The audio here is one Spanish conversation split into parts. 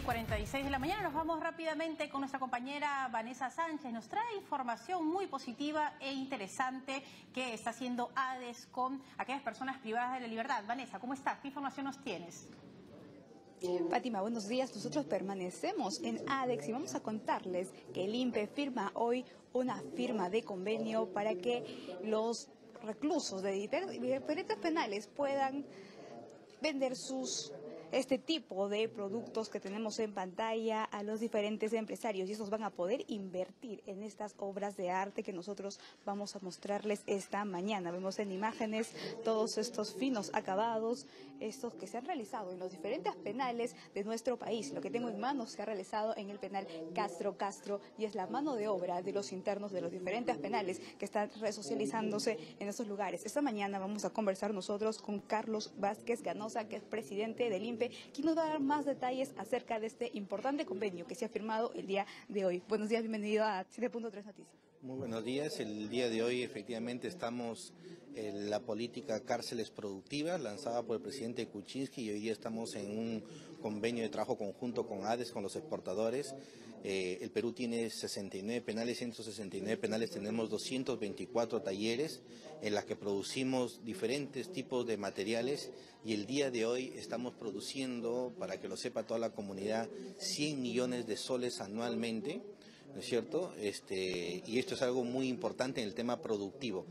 6:46 de la mañana. Nos vamos rápidamente con nuestra compañera Vanessa Sánchez. Nos trae información muy positiva e interesante que está haciendo ADES con aquellas personas privadas de la libertad. Vanessa, ¿cómo estás? ¿Qué información nos tienes? Fátima, buenos días. Nosotros permanecemos en ADES y vamos a contarles que el INPE firma hoy una firma de convenio para que los reclusos de diferentes penales puedan vender este tipo de productos que tenemos en pantalla a los diferentes empresarios, y estos van a poder invertir en estas obras de arte que nosotros vamos a mostrarles esta mañana. Vemos en imágenes todos estos finos acabados, estos que se han realizado en los diferentes penales de nuestro país. Lo que tengo en manos se ha realizado en el penal Castro y es la mano de obra de los internos de los diferentes penales que están resocializándose en esos lugares. Esta mañana vamos a conversar nosotros con Carlos Vázquez Ganosa, que es presidente del INPE, quien nos va a dar más detalles acerca de este importante convenio que se ha firmado el día de hoy. Buenos días, bienvenido a 7.3 Noticias. Muy buenos días. El día de hoy efectivamente estamos en la política Cárceles Productivas lanzada por el presidente Kuczynski, y hoy día estamos en un convenio de trabajo conjunto con ADES, con los exportadores. El Perú tiene 69 penales, en esos 69 penales tenemos 224 talleres en las que producimos diferentes tipos de materiales, y el día de hoy estamos produciendo, para que lo sepa toda la comunidad, 100 millones de soles anualmente, ¿no es cierto? Y esto es algo muy importante en el tema productivo.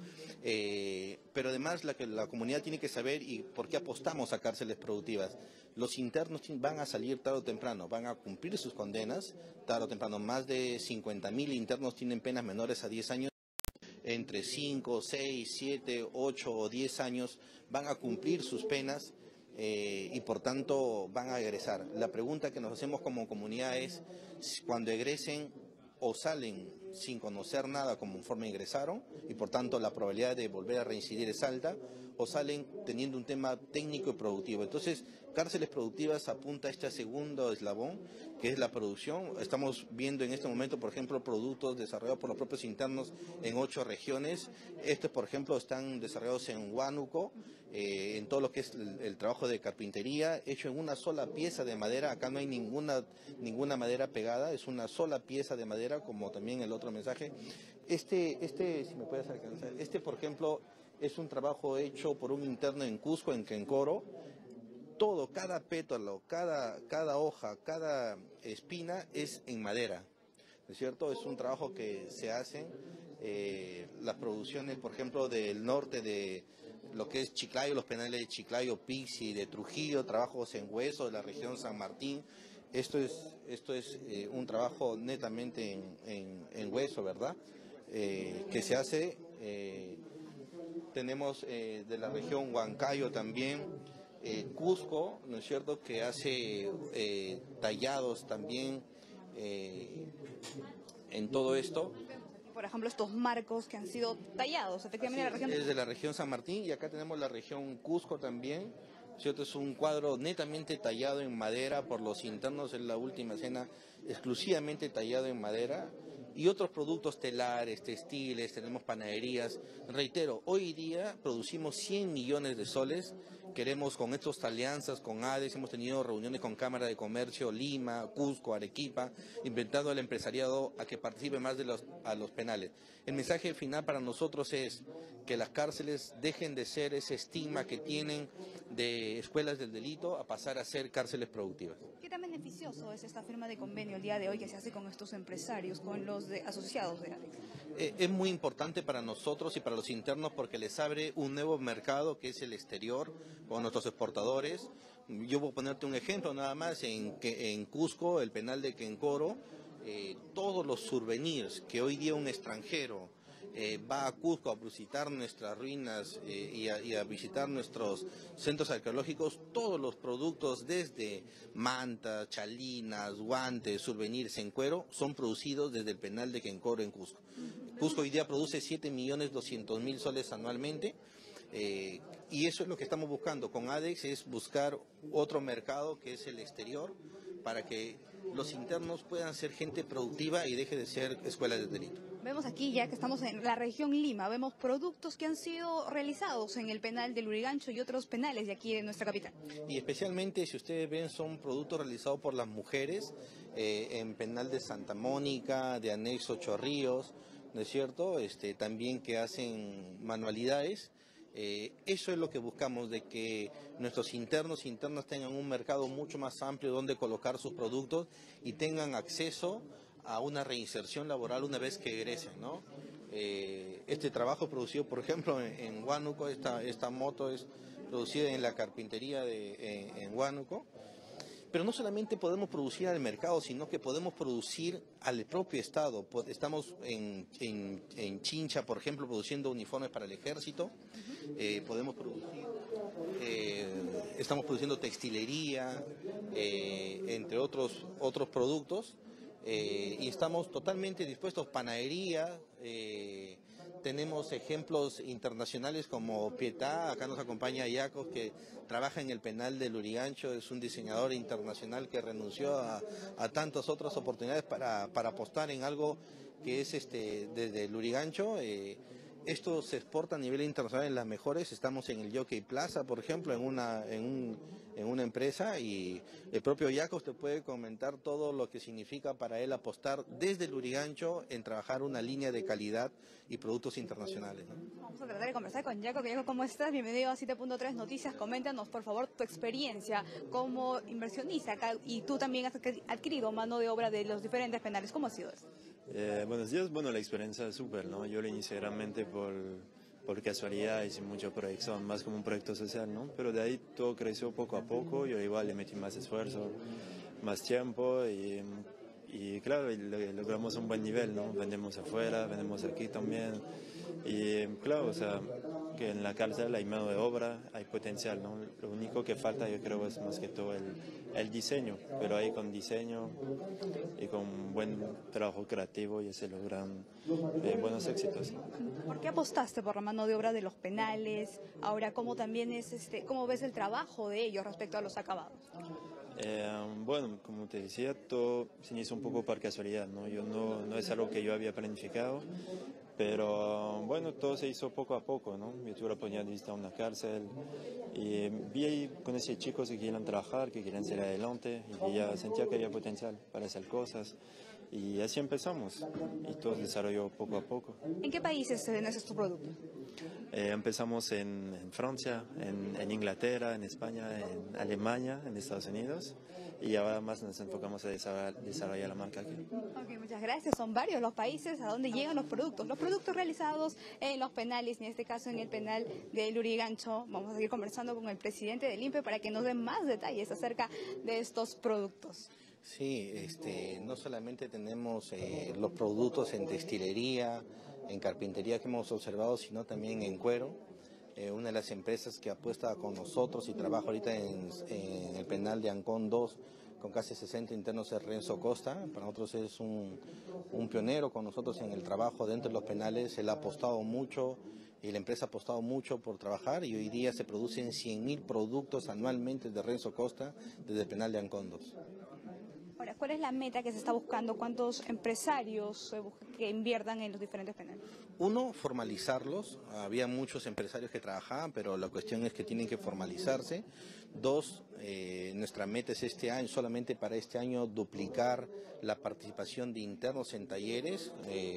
Pero además la comunidad tiene que saber y por qué apostamos a cárceles productivas. Los internos van a salir tarde o temprano, van a cumplir sus condenas tarde o temprano. Más de 50.000 internos tienen penas menores a 10 años. Entre 5, 6, 7, 8 o 10 años van a cumplir sus penas. Y por tanto van a egresar. La pregunta que nos hacemos como comunidad es, cuando egresen, o salen sin conocer nada conforme ingresaron, y por tanto la probabilidad de volver a reincidir es alta, o salen teniendo un tema técnico y productivo. Entonces, Cárceles Productivas apunta a este segundo eslabón, que es la producción. Estamos viendo en este momento, por ejemplo, productos desarrollados por los propios internos en 8 regiones. Estos, por ejemplo, están desarrollados en Huánuco, en todo lo que es el trabajo de carpintería, hecho en una sola pieza de madera. Acá no hay ninguna madera pegada, es una sola pieza de madera, como también el otro mensaje. Si me puedes alcanzar, por ejemplo, es un trabajo hecho por un interno en Cusco, en Quencoro. Todo, cada pétalo, cada hoja, cada espina es en madera, ¿no es cierto? Es un trabajo que se hace. Las producciones, por ejemplo, del norte de lo que es Chiclayo, los penales de Chiclayo, Pixi, de Trujillo, trabajos en hueso de la región San Martín. Esto es un trabajo netamente en hueso, ¿verdad? Que se hace. Tenemos de la región Huancayo también, Cusco, ¿no es cierto?, que hace tallados también en todo esto. Por ejemplo, estos marcos que han sido tallados, efectivamente, en la región. Es de la región San Martín, y acá tenemos la región Cusco también, ¿cierto? Es un cuadro netamente tallado en madera por los internos, en la última escena, exclusivamente tallado en madera, y otros productos telares, textiles, tenemos panaderías. Reitero, hoy día producimos 100 millones de soles. Queremos, con estas alianzas con ADES, hemos tenido reuniones con Cámara de Comercio, Lima, Cusco, Arequipa, invitando al empresariado a que participe más a los penales. El mensaje final para nosotros es que las cárceles dejen de ser ese estigma que tienen de escuelas del delito a pasar a ser cárceles productivas. ¿Qué tan beneficioso es esta firma de convenio el día de hoy que se hace con estos empresarios, con los asociados de ADES? Es muy importante para nosotros y para los internos, porque les abre un nuevo mercado que es el exterior con nuestros exportadores. Yo voy a ponerte un ejemplo nada más. En Cusco, el penal de Quencoro, todos los souvenirs que hoy día un extranjero va a Cusco a visitar nuestras ruinas y a visitar nuestros centros arqueológicos, todos los productos, desde mantas, chalinas, guantes, souvenirs en cuero, son producidos desde el penal de Quencoro en Cusco. Cusco hoy día produce 7.200.000 soles anualmente. Y eso es lo que estamos buscando con ADEX, es buscar otro mercado que es el exterior, para que los internos puedan ser gente productiva y deje de ser escuelas de delito. Vemos aquí, ya que estamos en la región Lima, vemos productos que han sido realizados en el penal de Lurigancho y otros penales de aquí de nuestra capital. Y especialmente, si ustedes ven, son productos realizados por las mujeres en penal de Santa Mónica, de Anexo Chorrillos, ¿no es cierto? También que hacen manualidades. Eso es lo que buscamos, de que nuestros internos e internas tengan un mercado mucho más amplio donde colocar sus productos y tengan acceso a una reinserción laboral una vez que egresen, ¿no? Este trabajo producido, por ejemplo, en Huánuco, esta moto es producida en la carpintería en Huánuco. Pero no solamente podemos producir al mercado, sino que podemos producir al propio Estado. Estamos en Chincha, por ejemplo, produciendo uniformes para el ejército. Podemos producir, estamos produciendo textilería, entre otros productos. Y estamos totalmente dispuestos, panadería. Tenemos ejemplos internacionales como Pietà, acá nos acompaña Yacos, que trabaja en el penal de Lurigancho, es un diseñador internacional que renunció a tantas otras oportunidades para apostar en algo que es desde Lurigancho. Esto se exporta a nivel internacional en las mejores. Estamos en el Jockey Plaza, por ejemplo, en una empresa, y el propio Yacos te puede comentar todo lo que significa para él apostar desde Lurigancho en trabajar una línea de calidad y productos internacionales, ¿no? Vamos a tratar de conversar con Yaco. Yaco, ¿cómo estás? Bienvenido a 7.3 Noticias. Coméntanos, por favor, tu experiencia como inversionista acá, y tú también has adquirido mano de obra de los diferentes penales. ¿Cómo ha sido eso? Buenos días. Bueno, la experiencia es súper, ¿no? Yo lo inicié realmente por casualidad y sin mucha proyección, más como un proyecto social, ¿no? Pero de ahí todo creció poco a poco. Yo igual le metí más esfuerzo, más tiempo y claro, logramos un buen nivel, ¿no? Vendemos afuera, vendemos aquí también. Y claro, o sea, que en la cárcel hay mano de obra, hay potencial, ¿no? Lo único que falta, yo creo, es más que todo el diseño, pero ahí con diseño y con buen trabajo creativo ya se logran buenos éxitos. ¿Por qué apostaste por la mano de obra de los penales? Ahora, ¿cómo también es cómo ves el trabajo de ellos respecto a los acabados? Bueno, como te decía, todo se hizo un poco por casualidad, ¿no? No es algo que yo había planificado, pero bueno, todo se hizo poco a poco, ¿no? Yo tuve la oportunidad de visitar una cárcel y vi ahí con esos chicos que querían trabajar, que querían salir adelante, y que ya sentía que había potencial para hacer cosas. Y así empezamos, y todo se desarrolló poco a poco. ¿En qué países se venden estos productos? Empezamos en Francia, en Inglaterra, en España, en Alemania, en Estados Unidos, y ahora más nos enfocamos a desarrollar la marca aquí. Ok, muchas gracias. Son varios los países a donde llegan los productos realizados en los penales, en este caso en el penal de Lurigancho. Vamos a seguir conversando con el presidente del INPE para que nos dé más detalles acerca de estos productos. Sí, no solamente tenemos los productos en textilería, en carpintería que hemos observado, sino también en cuero. Una de las empresas que apuesta con nosotros y trabaja ahorita en el penal de Ancón 2 con casi 60 internos es Renzo Costa. Para nosotros es un pionero con nosotros en el trabajo dentro de los penales. Él ha apostado mucho y la empresa ha apostado mucho por trabajar, y hoy día se producen 100.000 productos anualmente de Renzo Costa desde el penal de Ancón 2. Ahora, ¿cuál es la meta que se está buscando? ¿Cuántos empresarios que inviertan en los diferentes penales? Uno, formalizarlos. Había muchos empresarios que trabajaban, pero la cuestión es que tienen que formalizarse. Dos, nuestra meta es este año, solamente para este año, duplicar la participación de internos en talleres.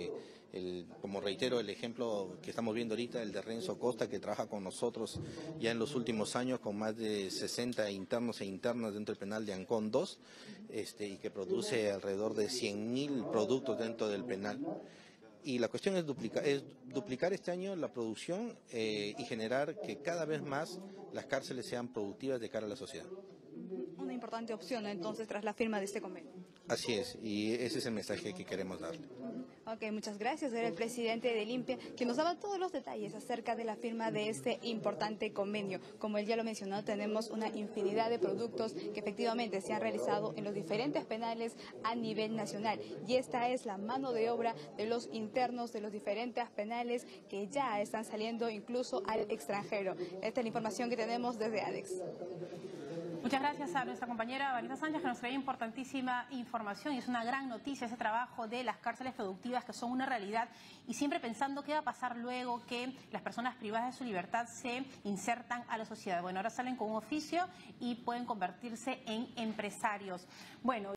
Como reitero, el ejemplo que estamos viendo ahorita, el de Renzo Costa, que trabaja con nosotros ya en los últimos años con más de 60 internos e internas dentro del penal de Ancón 2, y que produce alrededor de 100.000 productos dentro del penal. Y la cuestión es duplicar este año la producción y generar que cada vez más las cárceles sean productivas de cara a la sociedad. Una una importante opción, ¿no? Entonces, tras la firma de este convenio. Así es, y ese es el mensaje que queremos darle. Ok, muchas gracias. Era el presidente del INPE que nos daba todos los detalles acerca de la firma de este importante convenio. Como él ya lo mencionó, tenemos una infinidad de productos que efectivamente se han realizado en los diferentes penales a nivel nacional. Y esta es la mano de obra de los internos de los diferentes penales que ya están saliendo incluso al extranjero. Esta es la información que tenemos desde ADEX. Muchas gracias a nuestra compañera Vanessa Sánchez, que nos trae importantísima información, y es una gran noticia ese trabajo de las cárceles productivas, que son una realidad, y siempre pensando qué va a pasar luego que las personas privadas de su libertad se insertan a la sociedad. Bueno, ahora salen con un oficio y pueden convertirse en empresarios. Bueno.